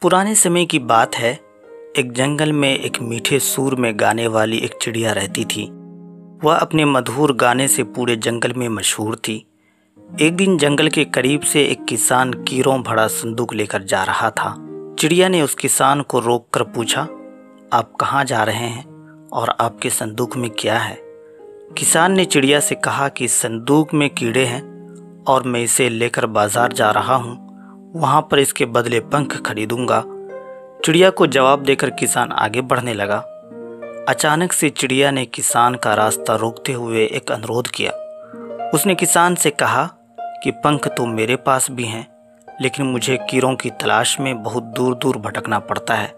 पुराने समय की बात है। एक जंगल में एक मीठे सुर में गाने वाली एक चिड़िया रहती थी। वह अपने मधुर गाने से पूरे जंगल में मशहूर थी। एक दिन जंगल के करीब से एक किसान कीरों भरा संदूक लेकर जा रहा था। चिड़िया ने उस किसान को रोककर पूछा, आप कहाँ जा रहे हैं और आपके संदूक में क्या है? किसान ने चिड़िया से कहा कि संदूक में कीड़े हैं और मैं इसे लेकर बाजार जा रहा हूँ, वहाँ पर इसके बदले पंख खरीदूंगा। चिड़िया को जवाब देकर किसान आगे बढ़ने लगा। अचानक से चिड़िया ने किसान का रास्ता रोकते हुए एक अनुरोध किया। उसने किसान से कहा कि पंख तो मेरे पास भी हैं, लेकिन मुझे कीड़ों की तलाश में बहुत दूर दूर भटकना पड़ता है।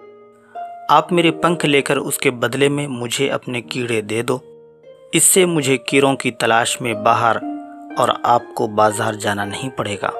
आप मेरे पंख लेकर उसके बदले में मुझे अपने कीड़े दे दो। इससे मुझे कीड़ों की तलाश में बाहर और आपको बाजार जाना नहीं पड़ेगा।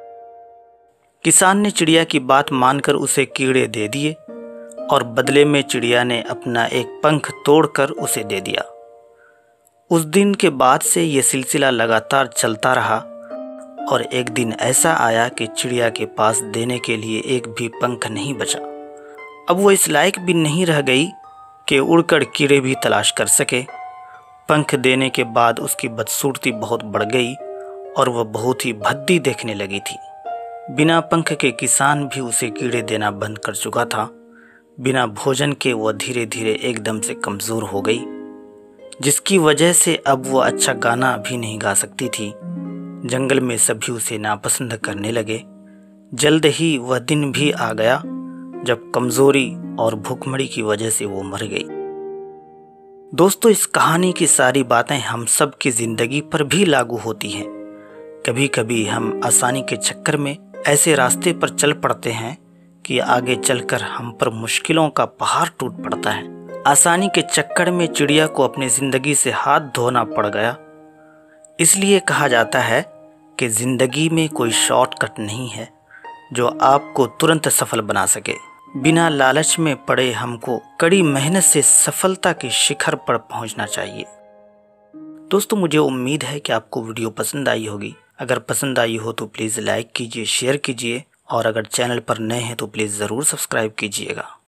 किसान ने चिड़िया की बात मानकर उसे कीड़े दे दिए और बदले में चिड़िया ने अपना एक पंख तोड़कर उसे दे दिया। उस दिन के बाद से यह सिलसिला लगातार चलता रहा और एक दिन ऐसा आया कि चिड़िया के पास देने के लिए एक भी पंख नहीं बचा। अब वो इस लायक भी नहीं रह गई कि उड़कर कीड़े भी तलाश कर सके। पंख देने के बाद उसकी बदसूरती बहुत बढ़ गई और वह बहुत ही भद्दी देखने लगी थी। बिना पंख के किसान भी उसे कीड़े देना बंद कर चुका था। बिना भोजन के वह धीरे धीरे एकदम से कमज़ोर हो गई, जिसकी वजह से अब वह अच्छा गाना भी नहीं गा सकती थी। जंगल में सभी उसे नापसंद करने लगे। जल्द ही वह दिन भी आ गया जब कमज़ोरी और भूखमरी की वजह से वो मर गई। दोस्तों, इस कहानी की सारी बातें हम सब की ज़िंदगी पर भी लागू होती हैं। कभी कभी हम आसानी के चक्कर में ऐसे रास्ते पर चल पड़ते हैं कि आगे चलकर हम पर मुश्किलों का पहाड़ टूट पड़ता है। आसानी के चक्कर में चिड़िया को अपनी ज़िंदगी से हाथ धोना पड़ गया। इसलिए कहा जाता है कि ज़िंदगी में कोई शॉर्टकट नहीं है जो आपको तुरंत सफल बना सके। बिना लालच में पड़े हमको कड़ी मेहनत से सफलता के शिखर पर पहुंचना चाहिए। दोस्तों, मुझे उम्मीद है कि आपको वीडियो पसंद आई होगी। अगर पसंद आई हो तो प्लीज़ लाइक कीजिए, शेयर कीजिए और अगर चैनल पर नए हैं तो प्लीज़ ज़रूर सब्सक्राइब कीजिएगा।